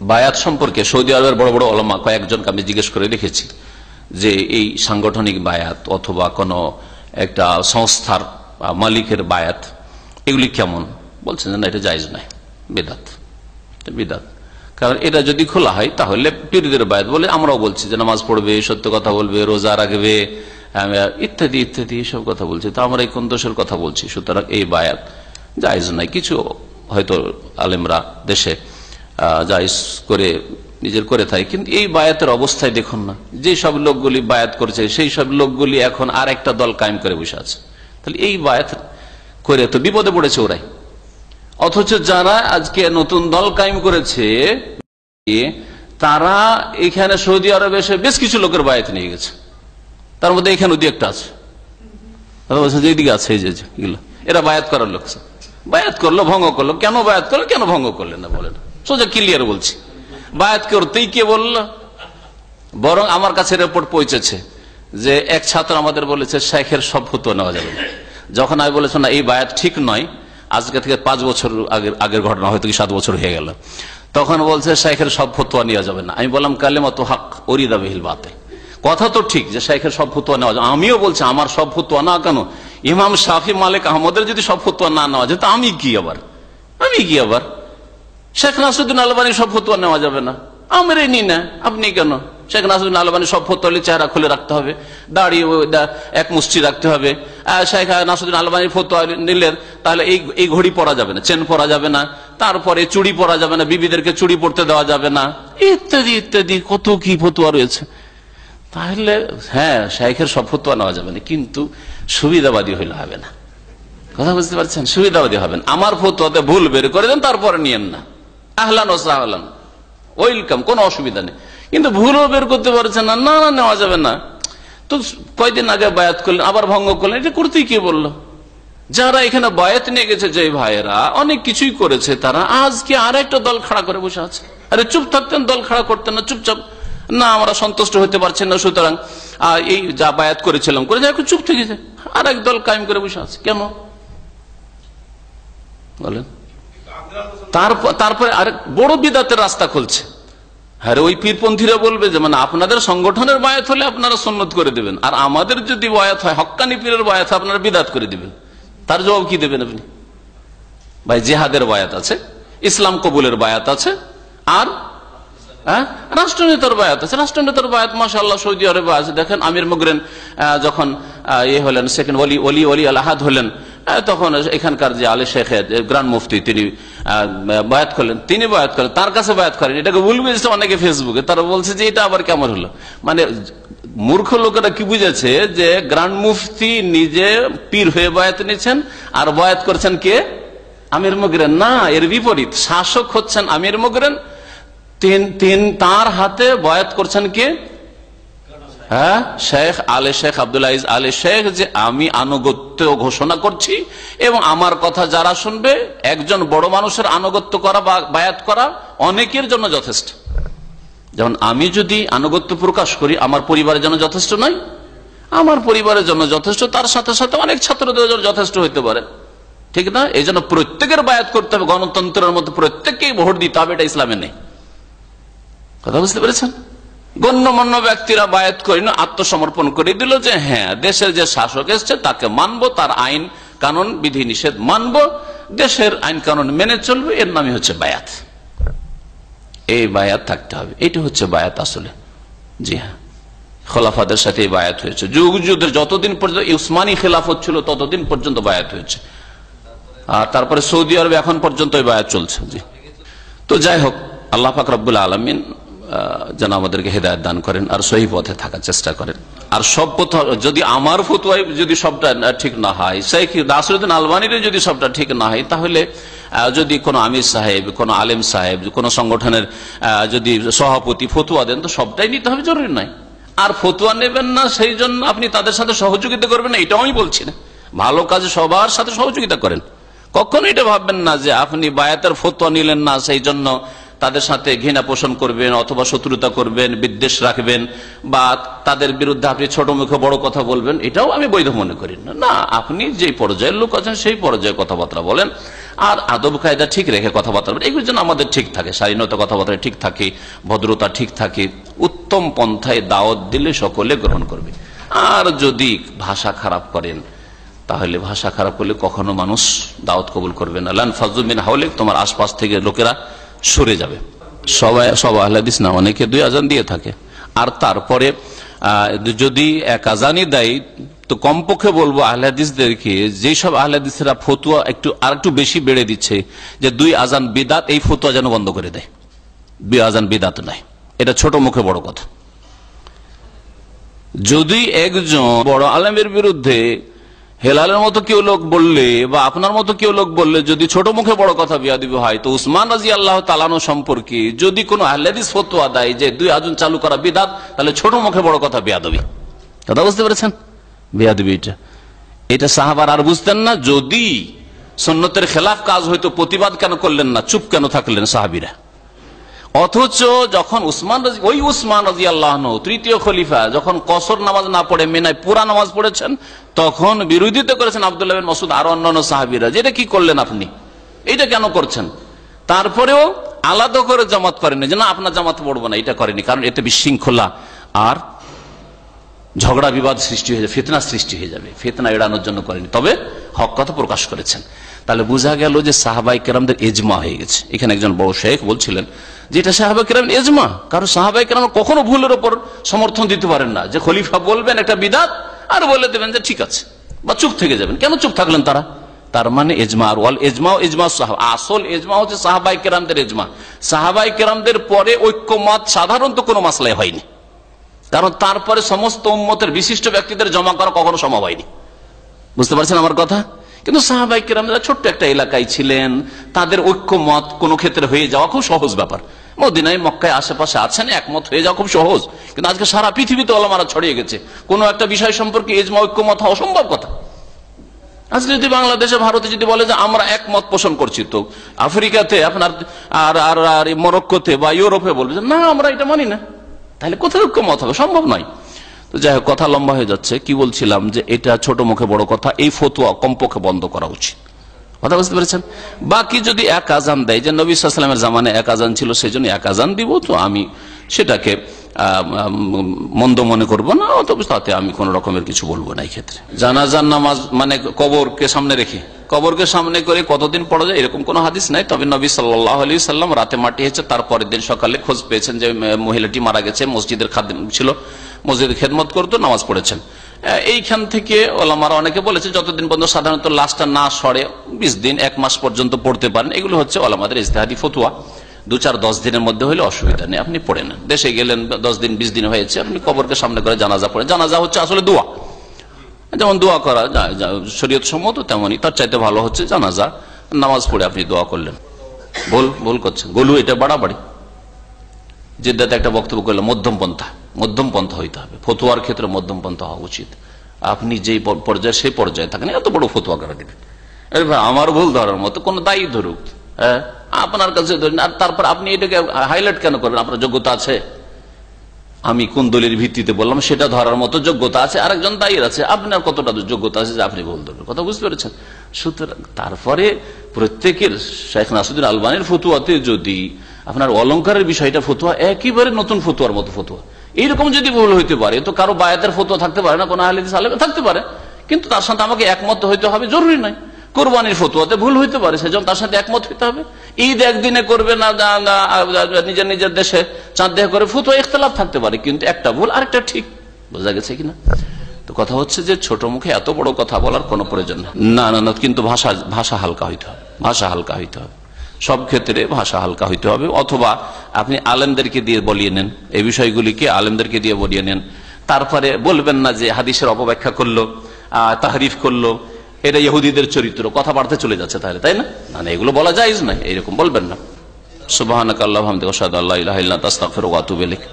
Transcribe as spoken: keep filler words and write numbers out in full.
বায়াত সম্পর্কে সৌদি আরবের বড় বড় ওলামা কয়েকজনকে আমি জিজ্ঞেস করে দেখেছি যে এই সাংগঠনিক বায়াত অথবা কোনো একটা সংস্থার মালিকের বায়াত এগুলি কেমন, বলছেন যে না এটা জায়েজ নাই, বিদআত বিদআত। কারণ এটা যদি খোলা হয় তাহলে পীরদের বায়াত বলে আমরাও বলছি যে নামাজ পড়বে, সত্য কথা বলবে, রোজা রাখবে ইত্যাদি ইত্যাদি সব কথা বলছি, তো আমরা এই কোন দোষের কথা বলছি? সুতরাং এই বায়াত জায়েজ নাই। কিছু হয়তো আলেমরা দেশে জায়েজ করে নিজের করে থাকে, কিন্তু এই বায়াতের অবস্থায় দেখুন না, যে সব লোকগুলি বায়াত করছে সেই সব লোকগুলি এখন আর একটা দল কায়েম করে বসে আছে। তাহলে এই বায়াত করে তো বিপদে পড়েছে ওরাই। অথচ যারা আজকে নতুন দল কায়েম করেছে তারা এখানে সৌদি আরবে এসে বেশ কিছু লোকের বায়াত নিয়ে গেছে, তার মধ্যে এখানে দু একটা আছে, যেদিকে আছে এই যে এগুলো এরা বায়াত করার লোক, বায়াত করলো ভঙ্গ করলো। কেন বায়াত করলো, কেন ভঙ্গ করলেন না বলেন? সোজা ক্লিয়ার বলছি, বায়াত করতেই কে বলল? বরং আমার কাছে রিপোর্ট পৌঁছেছে যে এক ছাত্র আমাদের বলেছে শেখের সব ফতোয়া নেওয়া যাবে না। যখন আমি বলেছি না এই বায়াত ঠিক নয়, আজকে থেকে পাঁচ বছর আগের আগের ঘটনা, হয়তো কি সাত বছর হয়ে গেল, তখন বলছে শেখের সব ফতোয়া নেওয়া যাবে না। আমি বললাম কালেমাতু হক উরিদা বিহিল বাতিল, কথা তো ঠিক যে শেখের সব ফতোয়া নেওয়া যাবে, আমিও বলছি আমার সব ফতোয়া না, কেন ইমাম শাফি মালিক আহমদের যদি সব ফতোয়া না নেওয়া যায় তো আমি কি আবার আমি কি আবার শেখ নাসরুদ্দিন আলবানীর সব ফতোয়া নেওয়া যাবে না, আমরাই নি না, আপনি কেন? শেখ নাসরুদ্দিন আলবানী সব ফতোয়া চেহারা খুলে রাখতে হবে, দাড়ি এক মুষ্টি রাখতে হবে। শেখ নাসরুদ্দিন আলবানীর ফতোয়া নিলে তাহলে এই এই ঘড়ি পরা যাবে না, চেন পরা যাবে না, তারপরে চুড়ি পরা যাবে না, বিবিদেরকে চুড়ি পরতে দেওয়া যাবে না, ইত্যাদি ইত্যাদি কত কি ফতোয়া রয়েছে। তাহলে হ্যাঁ শেখের সব ফতোয়া নেওয়া যাবে না, কিন্তু সুবিধাবাদী হইলে হবে না। কথা বুঝতে পারছেন? সুবিধাবাদী হবেন, আমার ফতোয়াতে ভুল বের করে দেন, তারপরে নিয়েন না, আহলান ও সাহলান, ওয়েলকাম, কোনো অসুবিধা নেই। কিন্তু ভুলও বের করতে পারছেন না, না না নেওয়া যাবে না। তো কয়দিন আগে বায়াত করলেন, আবার ভঙ্গ করলেন, এটা করতেই কে বললো? যারা এখানে বায়াত নিয়ে গেছে, যে ভাইয়েরা অনেক কিছুই করেছে, তারা আজকে আর একটা দল খাড়া করে বসে আছে। আরে চুপ থাকতেন, দল খাড়া করতেন না, চুপচাপ না আমরা সন্তুষ্ট হতে পারছেন না, সুতরাং এই যা বায়াত করেছিলাম করে যায়, চুপ থেকে যায়, আর এক দল কায়েম করে বসে আছে। কেন বলেন? তারপরে আর বড় বিদাতের রাস্তা খুলছে। হ্যাঁ, ওই পীরপন্থীরা বলবে যে মানে আপনাদের সংগঠনের বায়াত হলে আপনারা সুন্নত করে দেবেন, আর আমাদের যদি বায়াত হয়, হক্কানি পীরের বায়াত হয়, আপনারা বিদাত করে দিবেন। তার জবাব কি দেবেন আপনি? ভাই জিহাদের বায়াত আছে, ইসলাম কবুলের বায়াত আছে, আর হ্যাঁ রাষ্ট্রনেতার বায়াত আছে। রাষ্ট্রনেতার বায়াত মাশাআল্লাহ সৌদি আরবে আছে। দেখেন আমির মুগরেন যখন ইয়ে হলেন, সেকেন্ড ওলি ওলি ওলি আল আহাদ হলেন, তখন এখানকার যে আলী শেখ গ্রান্ড মুফতি তিনি বায়াত করলেন, তিনি বায়াত করলেন, তার কাছে বায়াত করেন। এটাকে ভুল বুঝেছে অনেকে ফেসবুকে, তারা বলছে যে এটা আবার কেমন হলো। মানে মূর্খ লোকেরা কি বুঝেছে যে গ্রান্ড মুফতি নিজে পীর হয়ে বায়াত নিচ্ছেন, আর বায়াত করছেন কে? আমির মুগরেন। না, এর বিপরীত, শাসক হচ্ছেন আমির মুগরেন, তিন তিন তার হাতে বায়াত করছেন কে? হ্যাঁ, শেখ আলে শেখ আব্দুল আজিজ আলে শেখ, যে আমি আনুগত্য ঘোষণা করছি এবং আমার কথা যারা শুনবে, একজন বড় মানুষের আনুগত্য করা বা বায়াত করা অনেকের জন্য যথেষ্ট। যেমন আমি যদি আনুগত্য প্রকাশ করি, আমার পরিবারের জন্য যথেষ্ট নয়, আমার পরিবারের জন্য যথেষ্ট, তার সাথে সাথে অনেক ছাত্রদের জন্য যথেষ্ট হইতে পারে, ঠিক না? এই জন্য প্রত্যেকের বায়াত করতে হবে, গণতন্ত্রের মতো প্রত্যেককেই ভোট দিতে হবে, এটা ইসলামে নেই। কথা বুঝতে পেরেছেন? গণ্যমান্য ব্যক্তিরা বায়াত করে না, আত্মসমর্পণ করে দিল যে হ্যাঁ দেশের যে শাসক এসছে তাকে মানবো, তার আইন কানুন বিধি নিষেধ মানবো, দেশের আইন কানুন মেনে চলবে, এর নামই হচ্ছে বায়াত। এই বায়াত থাকতে হবে, এটা হচ্ছে বায়াত আসলে। জি হ্যাঁ, খোলাফাদের সাথে এই বায়াত হয়েছে, যুগ যুগের যতদিন পর্যন্ত উসমানী খেলাফত ছিল ততদিন পর্যন্ত বায়াত হয়েছে, আর তারপরে সৌদি আরবে এখন পর্যন্ত এই বায়াত চলছে। জি, তো যাই হোক, আল্লাহ পাক রব্বুল আলামিন যেন আমাদেরকে হেদায়েত দান করেন আর সহি পথে থাকার চেষ্টা করেন। আর সব কথা যদি আমার ফতোয়ায় যদি সবটা ঠিক না হয়, শেখ নাসরুদ্দিন আলবানীর যদি সবটা ঠিক না হয়, তাহলে যদি কোনো আমির সাহেব, কোনো আলেম সাহেব, কোনো সংগঠনের যদি সভাপতি ফতোয়া দেন, তো সবটাই নিতে হবে জরুরি নয়। আর ফতোয়া নেবেন না সেই জন্য আপনি তাদের সাথে সহযোগিতা করবেন না, এটাও আমি বলছি না। ভালো কাজে সবার সাথে সহযোগিতা করেন, কখনো এটা ভাববেন না যে আপনি বায়াতের ফতোয়া নিলেন না সেই জন্য তাদের সাথে ঘৃণা পোষণ করবেন অথবা শত্রুতা করবেন, বিদ্বেষ রাখবেন, বা তাদের বিরুদ্ধে আপনি ছোট মুখে বড় কথা বলবেন, এটাও আমি বৈধ মনে করি না। না, আপনি যে পর্যায়ের লোক আছেন সেই পর্যায়ে কথাবার্তা বলেন, আর আদব কায়দা ঠিক রেখে কথাবার্তা, এগুলোর জন্য আমাদের ঠিক থাকে, শালীনতা কথাবার্তা ঠিক থাকে, ভদ্রতা ঠিক থাকে, উত্তম পন্থায় দাওয়াত দিলে সকলে গ্রহণ করবে। আর যদি ভাষা খারাপ করেন, তাহলে ভাষা খারাপ করলে কখনো মানুষ দাওয়াত কবুল করবে না। লান ফাজু মিন হাওলিক, তোমার আশপাশ থেকে লোকেরা সরে যাবে। সবাই সব আহলে হাদিস না, অনেকে দুই আজান দিয়ে থাকে। আর তারপরে যদি এক আজানই দেয় তো কমপক্ষে বলবো আহলে হাদিসদেরকে, যেসব আহলে হাদিসরা ফতুয়া একটু আর একটু বেশি বেড়ে দিচ্ছে যে দুই আজান বিদাত, এই ফতুয়া যেন বন্ধ করে দেয়। দুই আজান বিদাত নাই, এটা ছোট মুখে বড় কথা। যদি একজন বড় আলেমের বিরুদ্ধে হেলালের মতো কেউ লোক বললে বা আপনার মতো কেউ লোক বললে যদি ছোট মুখে বড় কথা বিয়াদবি হয়, তো উসমান রাদিয়াল্লাহু তাআলা আনহু সম্পর্কে যদি কোনো আহলে হাদিস ফতোয়া দেয় যে দুই আজান চালু করা বিদআত, তাহলে ছোট মুখে বড় কথা বিয়াদবি। কথা বুঝতে পেরেছেন? বিয়াদবি এটা এটা সাহাবারা আর বুঝতেন না। যদি সুন্নতের খেলাফ কাজ হয়তো প্রতিবাদ কেন করলেন না, চুপ কেন থাকলেন সাহাবীরা? অথচ যখন উসমান ওই উসমান রাদিয়াল্লাহু আনহু তৃতীয় খলিফা যখন কসর নামাজ না পড়ে মিনায় পুরা নামাজ পড়েছেন, তখন বিরোধিতা করেছেন আব্দুল্লাহ বিন মাসউদ আর অন্যান্য সাহাবীরা, যেটা কি করলেন আপনি, এটা কেন করছেন? তারপরেও আলাদা করে জামাত করেনি যে না আপনার জামাত পড়বো না, এটা করেনি, কারণ এতে বিশৃঙ্খলা আর ঝগড়া বিবাদ সৃষ্টি হয়ে যাবে, ফিতনা সৃষ্টি হয়ে যাবে, ফিতনা এড়ানোর জন্য করেনি, তবে হক কথা প্রকাশ করেছেন। তাহলে বোঝা গেল যে সাহাবায়ে কেরামদের ইজমা হয়ে গেছে। এখানে একজন বড় শেখ বলছিলেন যে এটা সাহাবায়ে কেরামের ইজমা, কারণ সাহাবায়ে কেরাম কখনো ভুলের উপর সমর্থন দিতে পারেন না, যে খলিফা বলবেন একটা বিদআত আর বলে দেবেন যে ঠিক আছে, বা চুপ থেকে যাবেন। কেন চুপ থাকলেন তারা? তার মানে ইজমা, আর ওয়াল ইজমা ইজমা সাহাবা, আসল ইজমা হচ্ছে সাহাবায়ে কেরামদের ইজমা। সাহাবায়ে কেরামদের পরে ঐক্যমত সাধারণত কোনো মাসলায় হয়নি, কারণ তারপরে সমস্ত উম্মতের বিশিষ্ট ব্যক্তিদের জমা করা কখনো সম্ভব হয়নি। বুঝতে পারছেন আমার কথা? কিন্তু সাহাবায়ে কেরামরা ছোট্ট একটা এলাকায় ছিলেন, তাদের ঐক্যমত কোনো ক্ষেত্রে হয়ে যাওয়া খুব সহজ ব্যাপার। মদিনায় মক্কায় আশেপাশে আছেন, একমত হয়ে যাওয়া খুব সহজ। কিন্তু আজকে সারা পৃথিবীতে ওলামারা ছড়িয়ে গেছে, কোনো একটা বিষয় সম্পর্কে ইজমা ঐক্যমত হওয়া অসম্ভব কথা। আজকে যদি বাংলাদেশে ভারতে যদি বলে যে আমরা একমত পোষণ করছি, তো আফ্রিকাতে আপনার আর আর মরক্কোতে বা ইউরোপে বলবে যে না আমরা এটা মানি না, তাহলে কোথায় ঐক্যমত হবে? সম্ভব নয়। তো যাই হোক, কথা লম্বা হয়ে যাচ্ছে। কি বলছিলাম যে এটা ছোট মুখে বড় কথা, এই ফতোয়া কমপক্ষে বন্ধ করা উচিত। কথা বুঝতে পেরেছেন? বাকি যদি এক আজান দেয়, যে নবী সাল্লাল্লাহু আলাইহি ওয়াসাল্লামের জামানায় এক আজান ছিল সেই জন্য এক আজান দিব, তো আমি সেটাকে মন্দ মনে করবো না, অথবা তাতে আমি কোন রকমের কিছু বলবো না। এই ক্ষেত্রে জানাজার নামাজ মানে কবরকে সামনে রেখে, কবরকে সামনে করে কতদিন পড়া যায় এরকম কোন হাদিস নাই। তবে নবী সাল্লাল্লাহু আলাইহি ওয়াসাল্লাম রাতে মাটি হয়েছে, তারপরের দিন সকালে খোঁজ পেয়েছেন যে মহিলাটি মারা গেছে, মসজিদের খাদেম ছিল, মসজিদে খেদমত করতো, নামাজ পড়েছেন। এইখান থেকে ওলামারা অনেকে বলেছে যতদিন পর্যন্ত সাধারণত লাশটা না সরে, বিশ দিন এক মাস পর্যন্ত পড়তে পারেন। এগুলো হচ্ছে ওলামাদের ইজতিহাদি ফতোয়া। দু চার দশ দিনের মধ্যে হলে অসুবিধা নেই, আপনি পড়ে নেন। দেশে গেলেন দশ দিন বিশ দিন হয়েছে, আপনি কবরকে সামনে করে জানাজা পড়ে। জানাজা হচ্ছে আসলে দোয়া, যেমন দোয়া করা শরীয়ত সম্মত, তেমনই তার চাইতে ভালো হচ্ছে জানাজা নামাজ পড়ে আপনি দোয়া করলেন। ভুল ভুল করছেন, গলু এটা বাড়াবাড়ি। জেদ্দাতে একটা বক্তব্য করলাম, মধ্যম পন্থা, মধ্যম পন্থা হইতে হবে। ফতোয়ার ক্ষেত্রে মধ্যম পন্থা হওয়া উচিত। আপনি যেই পর্যায়ে সেই পর্যায়ে থাকেন, এত বড় ফতোয়া করে দিবেন, আমার ভুল ধরার মতো কোন দায়ী ধরুক, হ্যাঁ আপনার কাছে ধরেন, আর তারপর আপনি এটাকে হাইলাইট কেন করবেন? আপনার যোগ্যতা আছে, আমি কোন দলের ভিত্তিতে বললাম সেটা ধরার মতো যোগ্যতা আছে, আরেকজন দায়ীর আছে, আপনার কতটা যোগ্যতা আছে যে আপনি ভুল ধরবেন? কথা বুঝতে পেরেছেন? সুতরাং তারপরে প্রত্যেকের, শেখ নাসিরুদ্দিন আলবানীর ফতুয়াতে যদি আপনার অলংকারের বিষয়টা ফতুয়া একেবারে নতুন ফতুয়ার মতো ফতুয়া, এইরকম যদি ভুল হইতে পারে, তো কারো বায়াতের ফতুয়া থাকতে পারে না, কোন আহলে হাদিস আলেম থাকতে পারে, কিন্তু তার সাথে আমাকে একমত হইতে হবে জরুরি নয়। কোরবানির ফতুয়াতে ভুল হইতে পারে, সেজন্য তার সাথে একমত হইতে হবে। ঈদ একদিনে করবে না, নিজের নিজের দেশে চাঁদ দেখা করে, ফতুয়া ইখতিলাফ থাকতে পারে, কিন্তু একটা ভুল আরেকটা ঠিক। বোঝা গেছে কিনা? তো কথা হচ্ছে যে ছোট মুখে এত বড় কথা বলার কোনো প্রয়োজন না। না না কিন্তু ভাষা ভাষা হালকা হইতে হবে, ভাষা হালকা হইতে হবে, সব ক্ষেত্রে ভাষা হালকা হইতে হবে। অথবা আপনি আলেমদেরকে দিয়ে বলিয়ে নেন, এই বিষয়গুলিকে আলেমদেরকে দিয়ে বলিয়ে নেন। তারপরে বলবেন না যে হাদিসের অপব্যাখ্যা করলো, তাহরিফ করলো, এটা ইহুদিদের চরিত্র, কথাবার্তা চলে যাচ্ছে তাহলে, তাই না? না এগুলো বলা জায়েজ না, এরকম বলবেন না। সুবহানাকাল্লাহুম্মা ওয়া বিহামদিকা আশহাদু আল্লা ইলাহা ইল্লা আনতা আস্তাগফিরুকা ওয়া আতুবু ইলাইক।